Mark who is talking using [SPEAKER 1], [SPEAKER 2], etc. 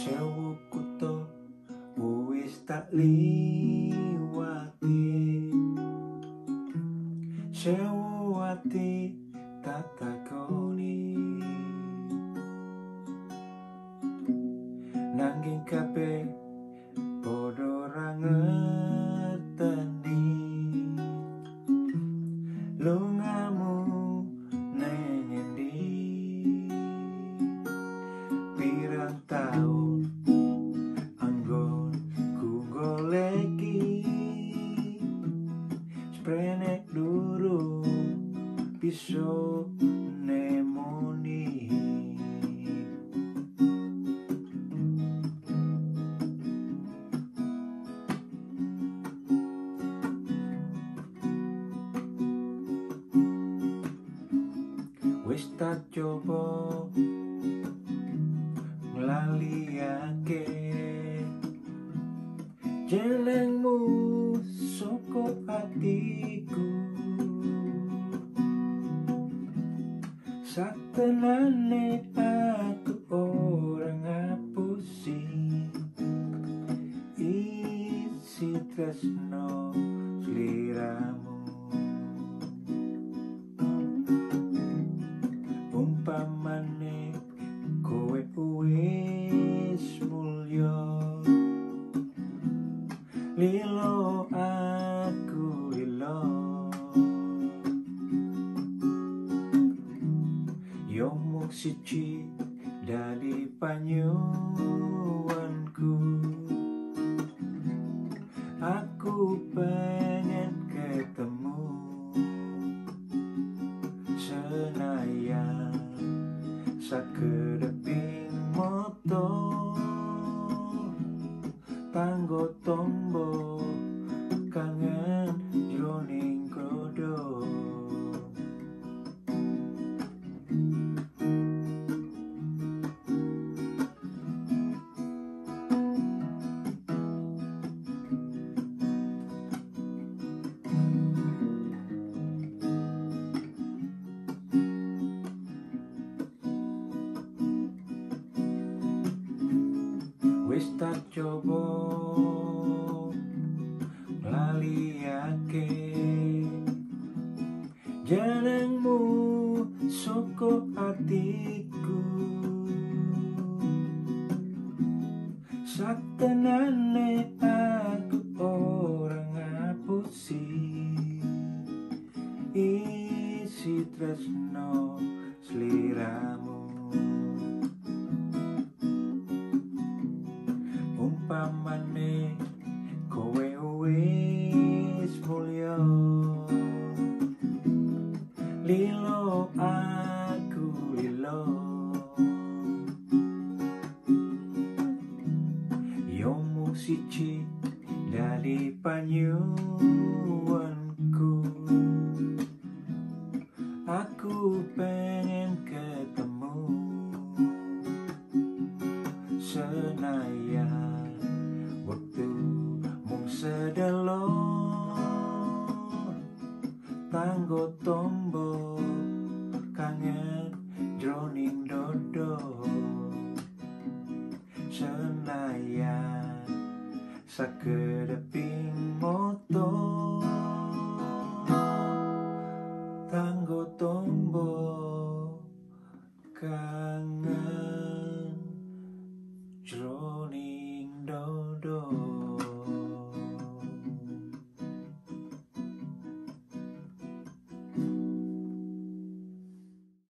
[SPEAKER 1] Sewu kutha wis tak liwati, sewu ati tak takoni, nanging kabeh padha ora ngerteni lungamu ning endi. Pirang taun anggon ku goleki sprenek durung bisa nemoni. Wis tak coba nglaliake jenengmu saka atiku, satenane aku ora ngapusi isi tresno sliramu. Umpamane kowe wis mulya, lilo aku lilo, yo mung siji dadi panyuwanku. Aku pengen ketemu senayan sakedeping moto, tanggo tombo kangen jroning kodo. Wis tak coba nglaliake jenengmu saka atiku, satenane aku ora ngapusi isi tresno sliramu. Umpamane kowe wis mulya, lilo aku lilo, yo mung siji dadi panyuwanku. Aku pengen ketemu senayan wektu mung sedelo, tanggo tombo kangen jroning dodo. Senayan sakedeping moto, tanggo tombo kangen.